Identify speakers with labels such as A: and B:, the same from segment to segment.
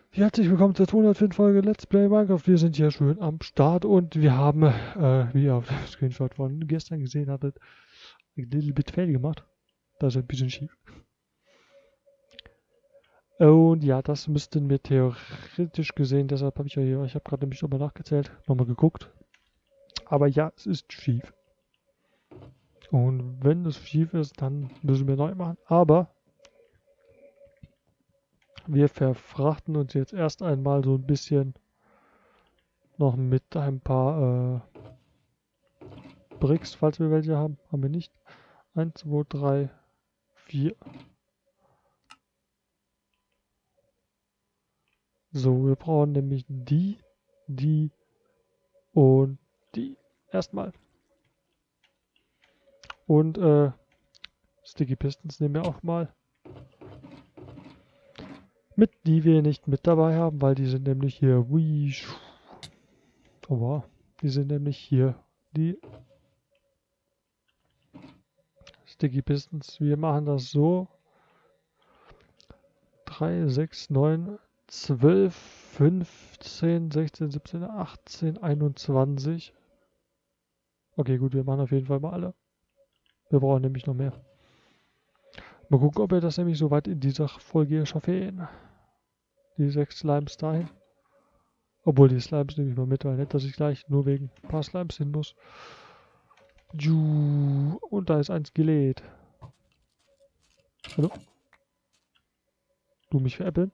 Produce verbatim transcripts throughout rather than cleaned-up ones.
A: Herzlich willkommen zur zweihundertfünften Folge Let's Play Minecraft. Wir sind hier schön am Start und wir haben, äh, wie ihr auf dem Screenshot von gestern gesehen hattet, ein little bit fail gemacht. Das ist ein bisschen schief. Und ja, das müssten wir theoretisch gesehen, deshalb habe ich ja hier, ich habe gerade nämlich nochmal nachgezählt, nochmal geguckt. Aber ja, es ist schief. Und wenn es schief ist, dann müssen wir neu machen. Aber wir verfrachten uns jetzt erst einmal so ein bisschen noch mit ein paar äh, Bricks, falls wir welche haben. Haben wir nicht. eins, zwei, drei, vier. So, wir brauchen nämlich die, die und die. Erstmal. Und äh, Sticky Pistons nehmen wir auch mal mit, die wir nicht mit dabei haben, weil die sind nämlich hier. Ui, oh wow. Die sind nämlich hier. Die Sticky Pistons. Wir machen das so. drei, sechs, neun, zwölf, fünfzehn, sechzehn, siebzehn, achtzehn, einundzwanzig. Okay, gut, wir machen auf jeden Fall mal alle. Wir brauchen nämlich noch mehr. Mal gucken, ob wir das nämlich so weit in dieser Folge schaffen. Die sechs Slimes dahin. Obwohl, die Slimes nehme ich mal mit, weil nicht, dass ich gleich nur wegen ein paar Slimes hin muss. Und da ist ein Skelett. Hallo? Du mich veräppeln?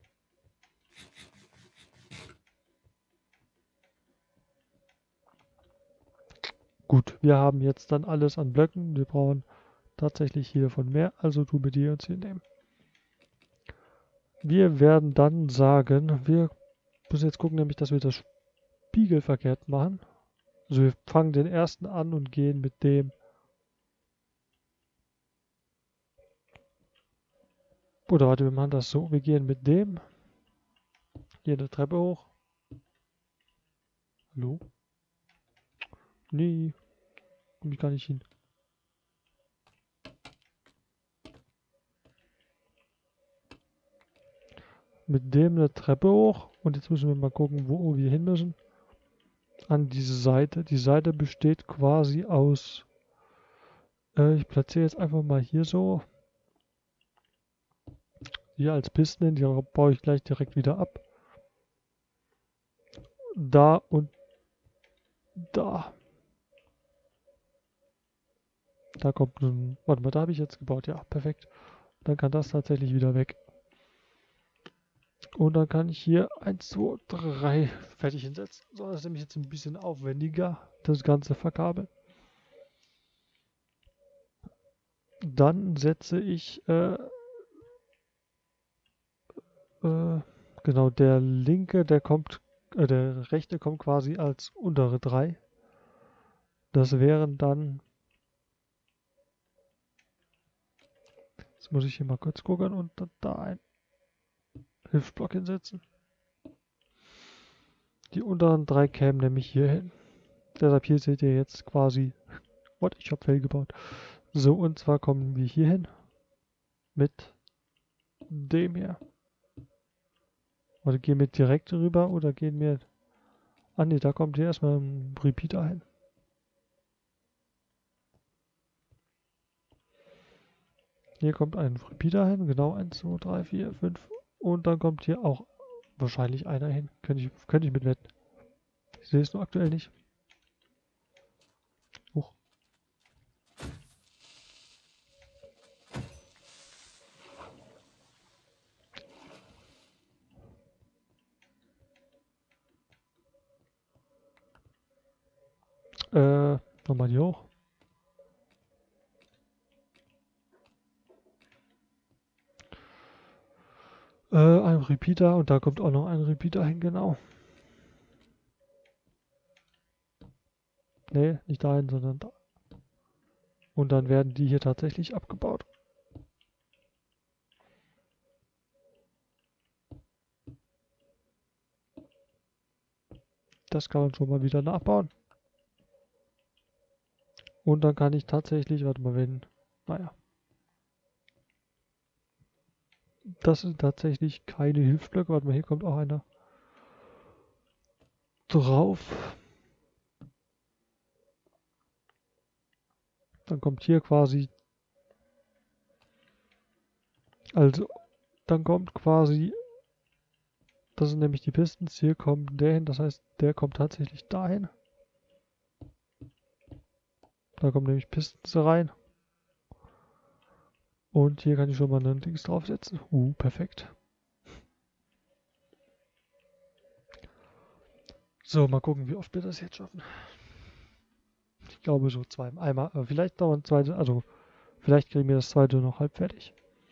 A: Gut, wir haben jetzt dann alles an Blöcken. Wir brauchen tatsächlich hiervon mehr, also du mit dir uns hier nehmen. Wir werden dann sagen, wir müssen jetzt gucken, nämlich, dass wir das spiegelverkehrt machen. Also wir fangen den ersten an und gehen mit dem. Oder warte, wir machen das so. Wir gehen mit dem. Hier eine Treppe hoch. Hallo? Nee. Komm ich gar nicht hin. Mit dem eine Treppe hoch. Und jetzt müssen wir mal gucken, wo wir hin müssen. An diese Seite. Die Seite besteht quasi aus. Äh, ich platziere jetzt einfach mal hier so. Hier als Pisten. Die baue ich gleich direkt wieder ab. Da und da. Da kommt ein. Warte mal, da habe ich jetzt gebaut. Ja, perfekt. Dann kann das tatsächlich wieder weg. Und dann kann ich hier eins, zwei, drei fertig hinsetzen. So, das ist nämlich jetzt ein bisschen aufwendiger, das Ganze verkabeln. Dann setze ich, äh, äh, genau, der linke, der kommt, äh, der rechte kommt quasi als untere drei. Das wären dann, jetzt muss ich hier mal kurz gucken und da ein Hilfsblock hinsetzen. Die unteren drei kämen nämlich hier hin. Deshalb hier seht ihr jetzt quasi, what, ich habe Fell gebaut. So, und zwar kommen wir hier hin mit dem hier. Oder gehen wir direkt rüber oder gehen wir... Ah ne, da kommt hier erstmal ein Repeater hin. Hier kommt ein Repeater hin, genau eins, zwei, drei, vier, fünf. Und dann kommt hier auch wahrscheinlich einer hin. Könnte ich, könnte ich mit wetten. Ich sehe es nur aktuell nicht. Huch. Äh, nochmal hier hoch. Äh, ein Repeater und da kommt auch noch ein Repeater hin, genau. Ne, nicht dahin, sondern da. Und dann werden die hier tatsächlich abgebaut. Das kann man schon mal wieder nachbauen. Und dann kann ich tatsächlich, warte mal, wenn, naja. Das sind tatsächlich keine Hilfsblöcke. Warte mal, hier kommt auch einer drauf. Dann kommt hier quasi, also, dann kommt quasi, das sind nämlich die Pistons, hier kommt der hin, das heißt, der kommt tatsächlich dahin. Da kommen nämlich Pistons rein. Und hier kann ich schon mal ein Dings draufsetzen. Uh, perfekt. So, mal gucken, wie oft wir das jetzt schaffen. Ich glaube so zwei, einmal, äh, vielleicht noch ein zweites, also vielleicht kriegen wir das zweite noch halb fertig.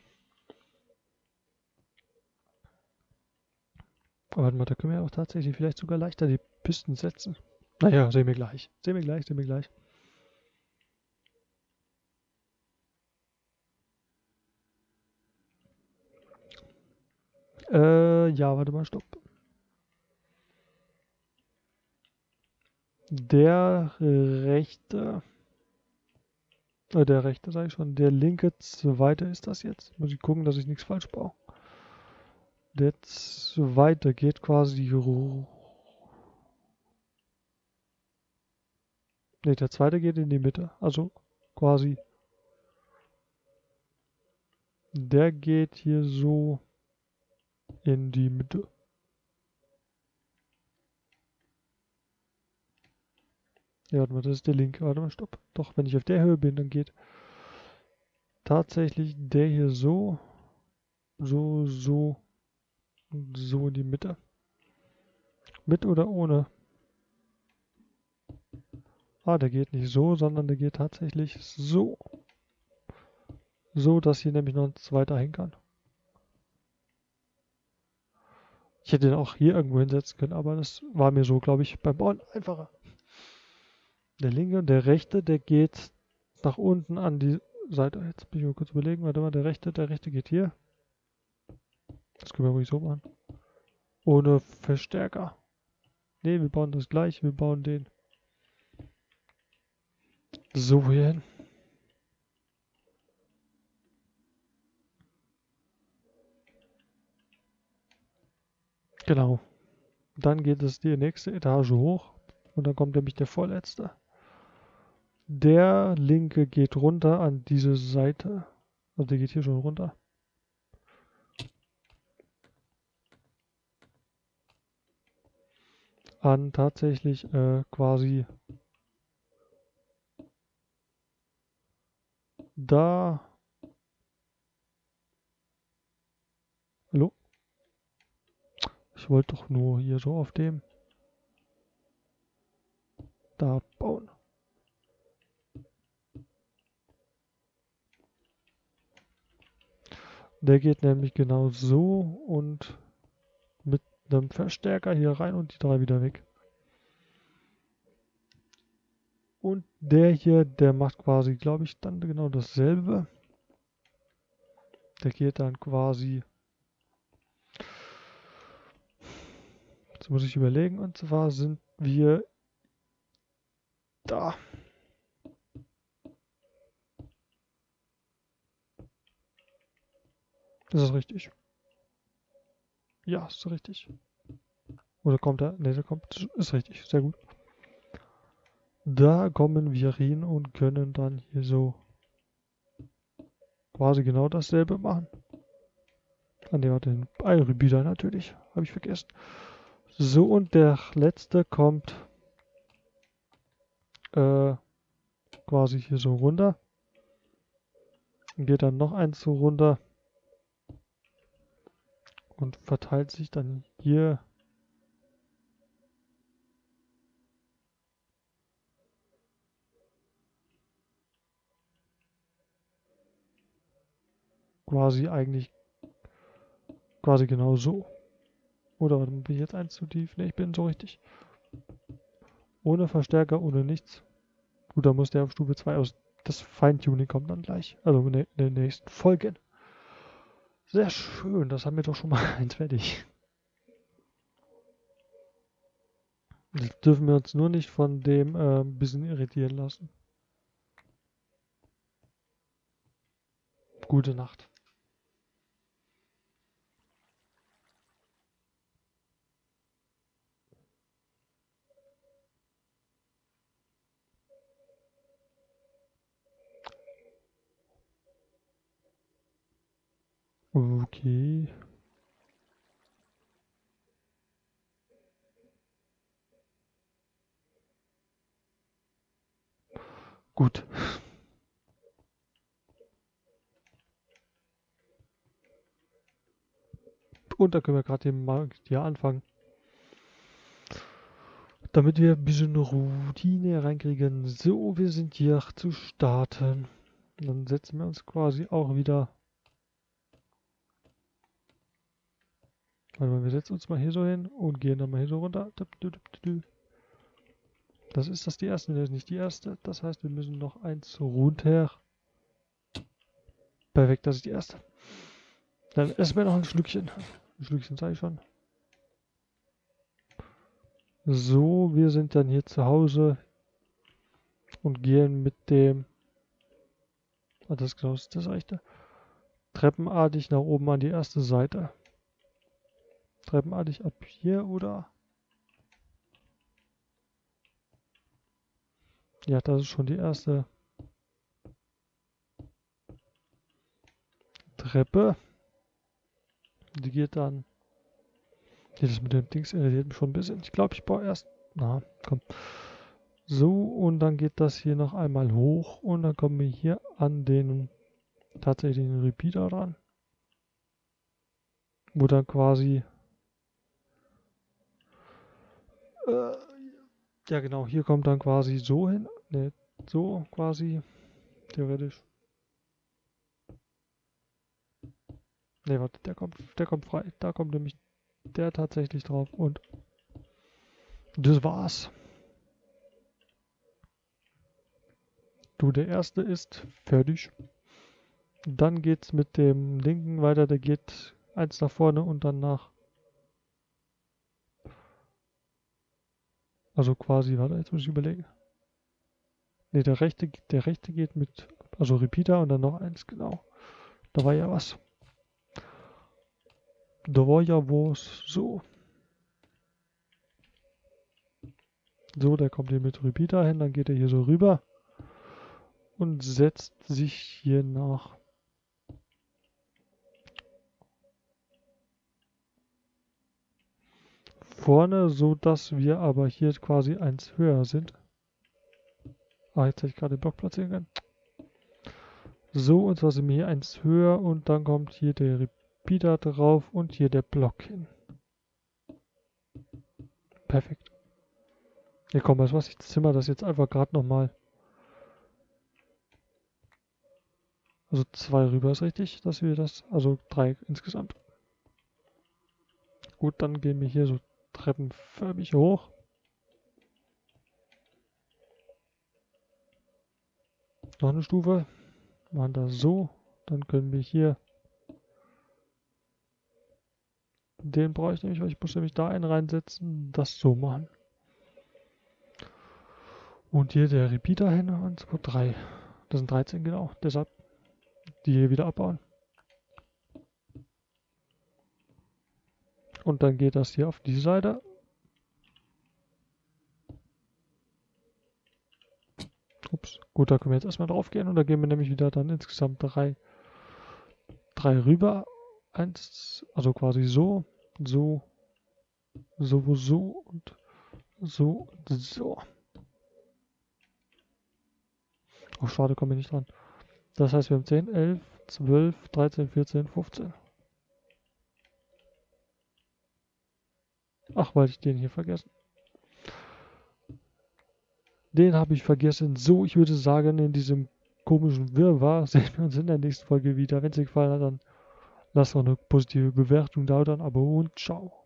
A: Aber warte mal, da können wir auch tatsächlich vielleicht sogar leichter die Pisten setzen. Naja, sehen wir gleich. Sehen wir gleich, sehen wir gleich. Äh, ja, warte mal, stopp. Der rechte, äh, der rechte sage ich schon, der linke zweite ist das jetzt. Muss ich gucken, dass ich nichts falsch baue. Der zweite geht quasi. Ne, der zweite geht in die Mitte. Also quasi. Der geht hier so in die Mitte. Ja, warte mal, das ist der linke. Warte mal, stopp. Doch, wenn ich auf der Höhe bin, dann geht tatsächlich der hier so, so, so und so in die Mitte. Mit oder ohne? Ah, der geht nicht so, sondern der geht tatsächlich so. So, dass hier nämlich noch ein zweiter hängen kann. Ich hätte den auch hier irgendwo hinsetzen können, aber das war mir so, glaube ich, beim Bauen einfacher. Der linke und der rechte, der geht nach unten an die Seite. Jetzt bin ich mal kurz überlegen. Warte mal, der rechte, der rechte geht hier. Das können wir ruhig so machen. Ohne Verstärker. Ne, wir bauen das gleich. Wir bauen den so hier hin. Genau. Dann geht es die nächste Etage hoch. Und dann kommt nämlich der vorletzte. Der linke geht runter an diese Seite. Also der geht hier schon runter. An tatsächlich äh, quasi da. Hallo? Ich wollte doch nur hier so auf dem da bauen. Der geht nämlich genau so und mit einem Verstärker hier rein und die drei wieder weg. Und der hier, der macht quasi, glaube ich, dann genau dasselbe. Der geht dann quasi. Jetzt muss ich überlegen, und zwar sind wir da. Ist das richtig? Ja, ist richtig. Oder kommt er? Ne, der kommt. Ist richtig, sehr gut. Da kommen wir hin und können dann hier so quasi genau dasselbe machen. An dem hat den Repeater natürlich, habe ich vergessen. So, und der letzte kommt äh, quasi hier so runter. Und geht dann noch eins so runter. Und verteilt sich dann hier quasi eigentlich quasi genau so. Oder bin ich jetzt eins zu tief? Ne, ich bin so richtig. Ohne Verstärker, ohne nichts. Gut, da muss der auf Stufe zwei aus. Das Feintuning kommt dann gleich. Also in den nächsten Folgen. Sehr schön, das haben wir doch schon mal eins fertig. Jetzt dürfen wir uns nur nicht von dem äh, ein bisschen irritieren lassen. Gute Nacht. Okay. Gut. Und da können wir gerade den Markt hier anfangen. Damit wir ein bisschen Routine reinkriegen. So, wir sind hier zu starten. Und dann setzen wir uns quasi auch wieder. Warte mal, wir setzen uns mal hier so hin und gehen dann mal hier so runter. Das ist das die erste, das ist nicht die erste. Das heißt, wir müssen noch eins runter. Perfekt, das ist die erste. Dann essen wir noch ein Schlückchen. Ein Schlückchen sage ich schon. So, wir sind dann hier zu Hause und gehen mit dem, ah, das ist genau das rechte, treppenartig nach oben an die erste Seite. Treppenartig ab hier, oder? Ja, das ist schon die erste Treppe. Die geht dann. Das mit dem Dings irritiert mich schon ein bisschen. Ich glaube, ich baue erst. Na, komm. So, und dann geht das hier noch einmal hoch. Und dann kommen wir hier an den tatsächlichen Repeater ran. Wo dann quasi. Äh, ja, genau. Hier kommt dann quasi so hin. Ne, so quasi. Theoretisch. Ne, warte, der kommt, der kommt frei. Da kommt nämlich der tatsächlich drauf und das war's. Du, der erste ist fertig. Dann geht's mit dem linken weiter, der geht eins nach vorne und dann nach. Also quasi, warte, jetzt muss ich überlegen. Ne, der rechte, der rechte geht mit, also Repeater und dann noch eins, genau. Da war ja was. Da war ja was, so. So, der kommt hier mit Repeater hin, dann geht er hier so rüber und setzt sich hier nach vorne, so dass wir aber hier quasi eins höher sind. Ah, jetzt hätte ich gerade den Block platzieren können. So, und zwar sind wir hier eins höher und dann kommt hier der Repeater drauf und hier der Block hin. Perfekt. Ja komm, weißt du was, ich zimmer das jetzt einfach gerade nochmal. Also zwei rüber ist richtig, dass wir das, also drei insgesamt. Gut, dann gehen wir hier so treppenförmig hoch. Noch eine Stufe. Machen das so. Dann können wir hier. Den brauche ich nämlich, weil ich muss nämlich da einen reinsetzen. Das so machen. Und hier der Repeater hin. Und so drei. Das sind dreizehn, genau. Deshalb die hier wieder abbauen. Und dann geht das hier auf die Seite. Ups. Gut, da können wir jetzt erstmal drauf gehen. Und da gehen wir nämlich wieder dann insgesamt drei, drei rüber. Eins, also quasi so, so, so, so und so und so. Oh, schade, komme ich nicht dran. Das heißt, wir haben zehn, elf, zwölf, dreizehn, vierzehn, fünfzehn. Ach, weil ich den hier vergessen. Den habe ich vergessen. So, ich würde sagen, in diesem komischen Wirrwarr sehen wir uns in der nächsten Folge wieder. Wenn es dir gefallen hat, dann lasst doch eine positive Bewertung da, dann Abo und ciao.